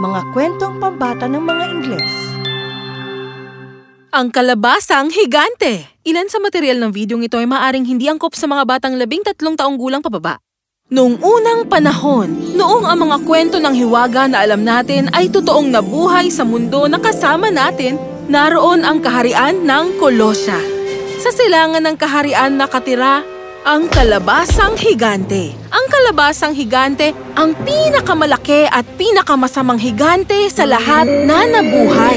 Mga kwentong pambata ng mga Ingles. Ang kalabasang higante. Ilan sa material ng videong ito ay maaring hindi angkop sa mga batang 13 taong gulang pababa. Noong unang panahon, noong ang mga kwento ng hiwaga na alam natin ay totoong nabuhay sa mundo na kasama natin, naroon ang kaharian ng Kolosya. Sa silangan ng kaharian nakatira ang kalabasang higante. Ang kalabasang higante ang pinakamalaki at pinakamasamang higante sa lahat na nabuhay.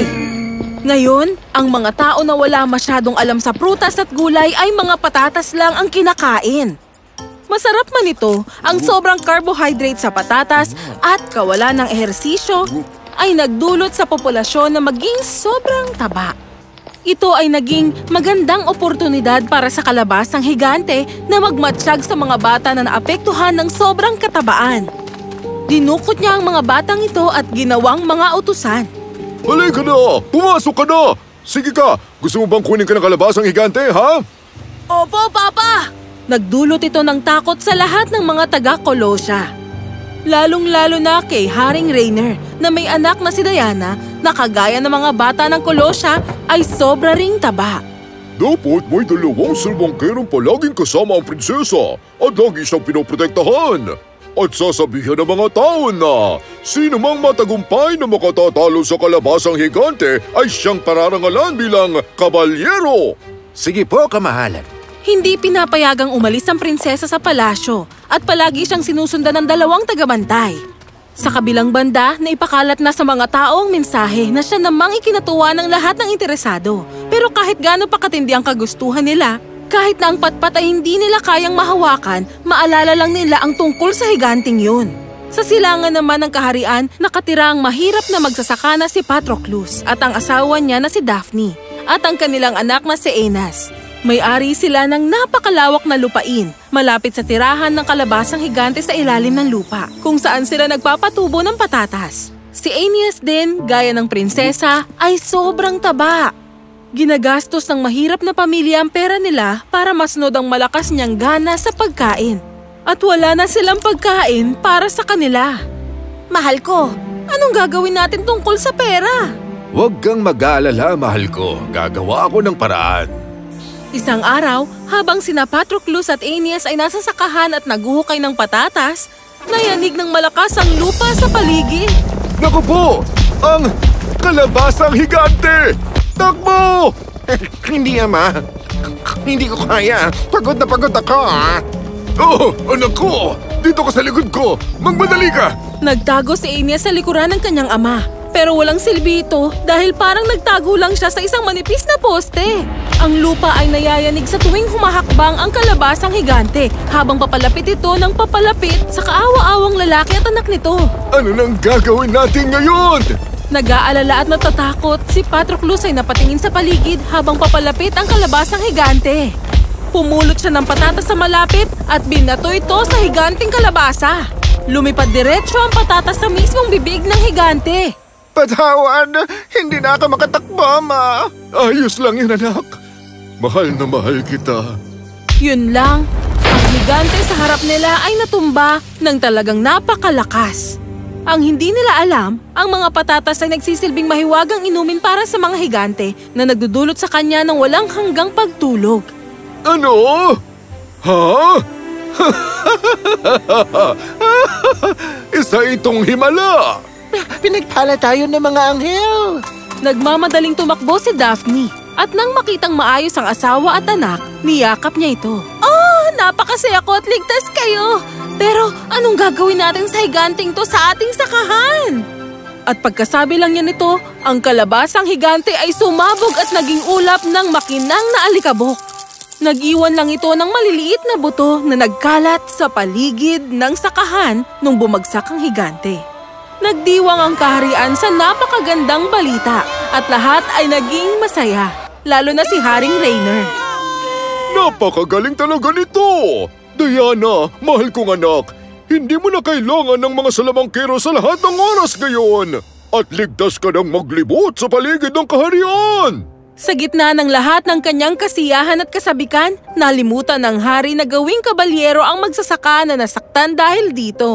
Ngayon, ang mga tao na wala masyadong alam sa prutas at gulay ay mga patatas lang ang kinakain. Masarap man ito, ang sobrang carbohydrate sa patatas at kawalan ng ehersisyo ay nagdulot sa populasyon na maging sobrang taba. Ito ay naging magandang oportunidad para sa kalabasang higante na magmatsyag sa mga bata na naapektuhan ng sobrang katabaan. Dinukot niya ang mga batang ito at ginawang mga utusan. Halika na! Pumasok ka na! Sige ka! Gusto mo bang kunin ka ng kalabasang higante, ha? Opo, Papa! Nagdulot ito ng takot sa lahat ng mga taga-Kolosya. Lalong-lalo na kay Haring Rainer na may anak na si Diana na kagaya ng mga bata ng Kolosya ay sobra ring taba. Dapat may dalawang salbangkerong palaging kasama ang prinsesa at lagi siyang pinoprotektahan. At sasabihan ng mga tao na sino mang matagumpay na makatatalo sa kalabasang higante ay siyang pararangalan bilang kabalyero. Sige po, kamahalan. Hindi pinapayagang umalis ang prinsesa sa palasyo at palagi siyang sinusundan ng 2 tagabantay. Sa kabilang banda, naipakalat na sa mga tao ang mensahe na siya namang ikinatuwa ng lahat ng interesado. Pero kahit gaano pa katindi ang kagustuhan nila, kahit na ang patpat ay hindi nila kayang mahawakan, maalala lang nila ang tungkol sa higanting yun. Sa silangan naman ng kaharian, nakatira ang mahirap na magsasaka na si Patroclus at ang asawa niya na si Daphne at ang kanilang anak na si Aeneas. May-ari sila ng napakalawak na lupain, malapit sa tirahan ng kalabasang higante sa ilalim ng lupa, kung saan sila nagpapatubo ng patatas. Si Aeneas din, gaya ng prinsesa, ay sobrang taba. Ginagastos ng mahirap na pamilya ang pera nila para masunod ang malakas niyang gana sa pagkain. At wala na silang pagkain para sa kanila. Mahal ko, anong gagawin natin tungkol sa pera? Huwag kang mag-aalala, mahal ko. Gagawa ako ng paraan. Isang araw, habang sina Patroclus at Aeneas ay nasa sakahan at naguhukay ng patatas, nayanig ng malakas ang lupa sa paligid. Naku po! Ang kalabasang higante! Takbo! Hindi, Ama. Hindi ko kaya. Pagod na pagod ako, ha? Oh, anak ko! Dito ka sa likod ko! Magmadali ka! Nagtago si Aeneas sa likuran ng kanyang ama. Pero walang silbi ito dahil parang nagtago lang siya sa isang manipis na poste. Ang lupa ay nayayanig sa tuwing humahakbang ang kalabasang higante habang papalapit ito ng papalapit sa kaawa-awang lalaki at anak nito. Ano nang gagawin natin ngayon? Nag-aalala at natatakot, si Patroclus ay napatingin sa paligid habang papalapit ang kalabasang higante. Pumulot siya ng patatas sa malapit at binato ito sa higanting kalabasa. Lumipad diretso ang patatas sa mismong bibig ng higante. Patawad! Hindi na ako makatakbo, Ama. Ayos lang yun, anak. Mahal na mahal kita. Yun lang, ang higante sa harap nila ay natumba ng talagang napakalakas. Ang hindi nila alam, ang mga patatas ay nagsisilbing mahiwagang inumin para sa mga higante na nagdudulot sa kanya ng walang hanggang pagtulog. Ano? Ha? Isa itong himala! Pinagpala tayo ng mga anghel. Nagmamadaling tumakbo si Daphne at nang makitang maayos ang asawa at anak, niyakap niya ito. Oh, napakasaya ko at ligtas kayo! Pero anong gagawin natin sa higanting to sa ating sakahan? At pagkasabi lang niya nito, ang kalabasang higante ay sumabog at naging ulap ng makinang na alikabok. Nag-iwan lang ito ng maliliit na buto na nagkalat sa paligid ng sakahan nung bumagsak ang higante. Nagdiwang ang kaharian sa napakagandang balita at lahat ay naging masaya, lalo na si Haring Rainer. Napakagaling talaga nito! Diana, mahal kong anak, hindi mo na kailangan ng mga salamangkero sa lahat ng oras ngayon at ligtas ka nang maglibot sa paligid ng kaharian! Sa gitna ng lahat ng kanyang kasiyahan at kasabikan, nalimutan ng hari na gawing kabalyero ang magsasaka na nasaktan dahil dito.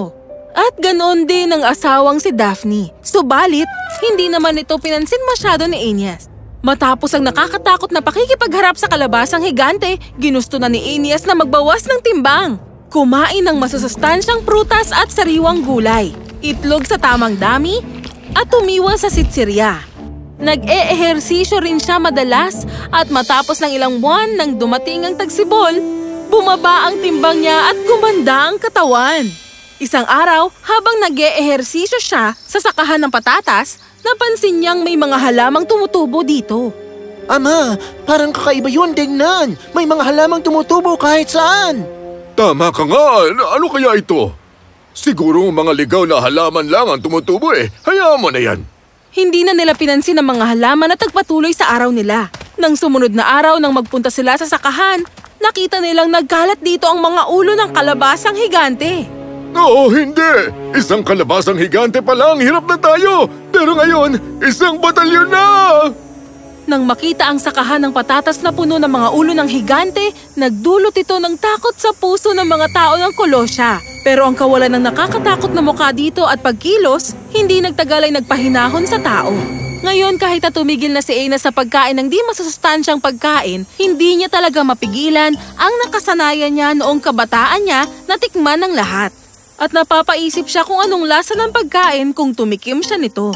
At ganoon din ang asawang si Daphne. Subalit, hindi naman ito pinansin masyado ni Aeneas. Matapos ang nakakatakot na pakikipagharap sa kalabasang higante, ginusto na ni Aeneas na magbawas ng timbang. Kumain ng masusustansyang prutas at sariwang gulay, itlog sa tamang dami, at tumiwas sa sitsirya. Nag-e-ehersisyo rin siya madalas at matapos ng ilang buwan nang dumating ang tagsibol, bumaba ang timbang niya at gumanda ang katawan. Isang araw, habang nag-e-ehersisyo siya sa sakahan ng patatas, napansin niyang may mga halamang tumutubo dito. Ama, parang kakaiba yun, tingnan. May mga halamang tumutubo kahit saan. Tama ka nga. Ano kaya ito? Siguro mga ligaw na halaman lang ang tumutubo eh. Hayaan mo na yan. Hindi na nila pinansin ang mga halaman na tagpatuloy sa araw nila. Nang sumunod na araw nang magpunta sila sa sakahan, nakita nilang nagkalat dito ang mga ulo ng kalabasang higante. Oo, hindi. Isang kalabasang higante pa lang. Hirap na tayo. Pero ngayon, isang batalyon na! Nang makita ang sakahan ng patatas na puno ng mga ulo ng higante, nagdulot ito ng takot sa puso ng mga tao ng Colossia. Pero ang kawalan ng nakakatakot na mukha dito at pagkilos, hindi nagtagal ay nagpahinahon sa tao. Ngayon kahit na tumigil na si Aeneas sa pagkain ng di masusustansyang pagkain, hindi niya talaga mapigilan ang nakasanayan niya noong kabataan niya na tikman ng lahat. At napapaisip siya kung anong lasa ng pagkain kung tumikim siya nito.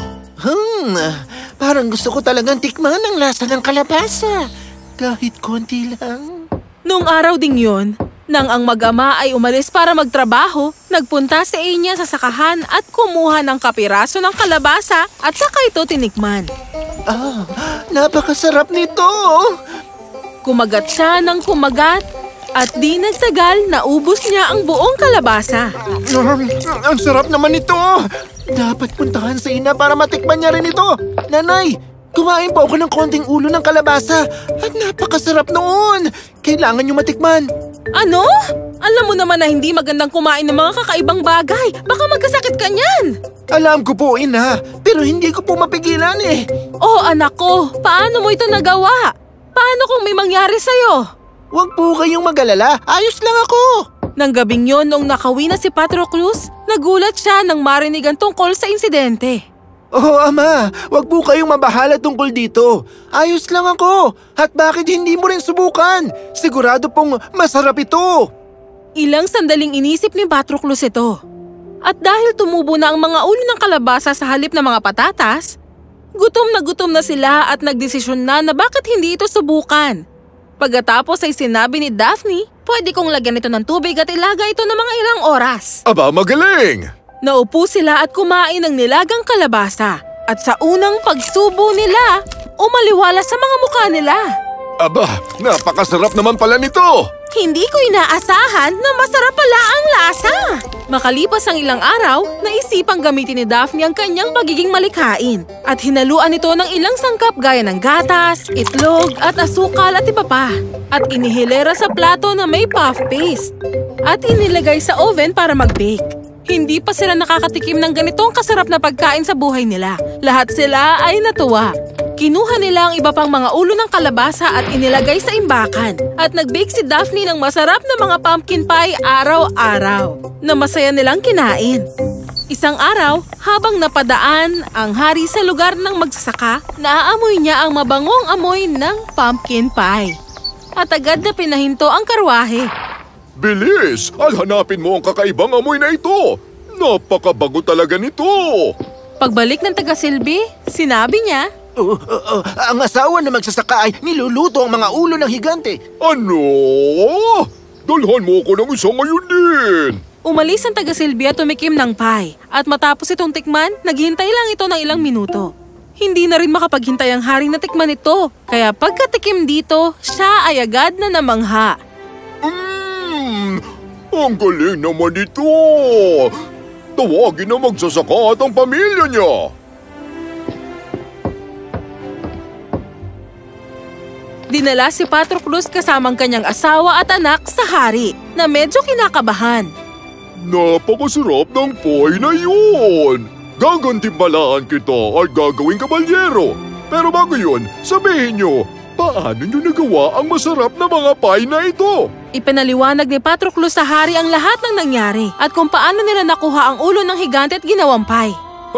Parang gusto ko talagang tikman ang lasa ng kalabasa. Kahit konti lang. Noong araw ding yun, nang ang mag-ama ay umalis para magtrabaho, nagpunta si Aeneas sa sakahan at kumuha ng kapiraso ng kalabasa at saka ito tinikman. Napakasarap nito! Kumagat siya ng kumagat at di nagtagal naubos niya ang buong kalabasa. Ang sarap naman ito! Dapat puntahan sa ina para matikman niya rin ito. Nanay, kumain po ako ng konting ulo ng kalabasa at napakasarap noon. Kailangan niyo matikman. Ano? Alam mo naman na hindi magandang kumain ng mga kakaibang bagay. Baka magkasakit ka niyan. Alam ko po, ina. Pero hindi ko po mapigilan eh. Oh, anak ko. Paano mo ito nagawa? Paano kung may mangyari sa'yo? Huwag po kayong mag-alala. Ayos lang ako. Nang gabing yon, nung nakauwi na si Patroclus, nagulat siya nang marinigan tungkol sa insidente. Oh, Ama, wag po kayong mabahala tungkol dito. Ayos lang ako. At bakit hindi mo rin subukan? Sigurado pong masarap ito. Ilang sandaling inisip ni Patroclus ito. At dahil tumubo na ang mga ulo ng kalabasa sa halip ng mga patatas, gutom na sila at nagdesisyon na bakit hindi ito subukan. Pagkatapos ay sinabi ni Daphne, pwede kong lagyan ito ng tubig at ilagay ito ng mga ilang oras. Aba, magaling! Naupo sila at kumain ng nilagang kalabasa. At sa unang pagsubo nila, umaliwala sa mga mukha nila. Aba, napakasarap naman pala nito! Hindi ko inaasahan na masarap pala ang lasa. Makalipas ang ilang araw, naisipang gamitin ni Daphne ang kanyang pagiging malikhain at hinaluan ito ng ilang sangkap gaya ng gatas, itlog at asukal at iba pa. At inihilera sa plato na may puff paste at inilagay sa oven para mag-bake. Hindi pa sila nakakatikim ng ganitong kasarap na pagkain sa buhay nila. Lahat sila ay natuwa. Kinuha nila ang iba pang mga ulo ng kalabasa at inilagay sa imbakan. At nag-bake si Daphne ng masarap na mga pumpkin pie araw-araw na masaya nilang kinain. Isang araw, habang napadaan ang hari sa lugar ng magsasaka, naaamoy niya ang mabangong amoy ng pumpkin pie. At agad na pinahinto ang karwahe. Bilis! At hanapin mo ang kakaibang amoy na ito! Napakabago talaga nito! Pagbalik ng taga-silbi, sinabi niya, ang asawa na magsasaka ay niluluto ang mga ulo ng higante. Ano? Dalhan mo ako ng isa ngayon din! Umalis ang taga-silbi at tumikim ng pie. At matapos itong tikman, naghintay lang ito ng ilang minuto. Hindi na rin makapaghintay ang hari na tikman ito. Kaya pagkatikim dito, siya ay agad na namangha. Ang galing naman ito! Tawagin na magsasaka at ang pamilya niya! Dinala si Patroclus kasamang kanyang asawa at anak sa hari na medyo kinakabahan. Napakasarap ng pie na yun! Gagantimpalaan kita at gagawing kabalyero. Pero bago yun, sabihin nyo, paano nyo nagawa ang masarap na mga pie na ito? Ipinaliwanag ni Patroclus sa hari ang lahat ng nangyari at kung paano nila nakuha ang ulo ng higante at ginawang pie.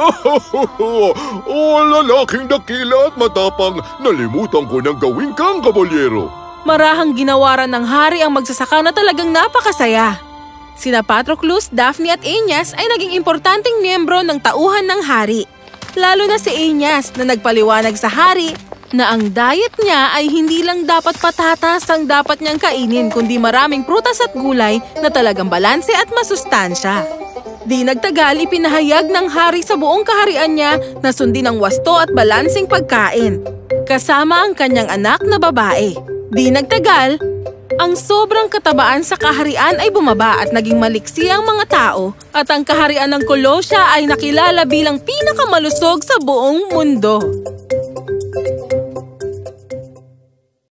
Lalaking dakila at matapang, nalimutan ko nang gawin kang kabalyero. Marahang ginawaran ng hari ang magsasaka na talagang napakasaya. Sina Patroclus, Daphne at Aeneas ay naging importanteng miyembro ng tauhan ng hari. Lalo na si Aeneas na nagpaliwanag sa hari na ang diet niya ay hindi lang dapat patatas ang dapat niyang kainin kundi maraming prutas at gulay na talagang balanse at masustansya. Di nagtagal, ipinahayag ng hari sa buong kaharian niya na sundin ang wasto at balanseng pagkain, kasama ang kanyang anak na babae. Di nagtagal, ang sobrang katabaan sa kaharian ay bumaba at naging maliksi ang mga tao at ang kaharian ng Colossia ay nakilala bilang pinakamalusog sa buong mundo.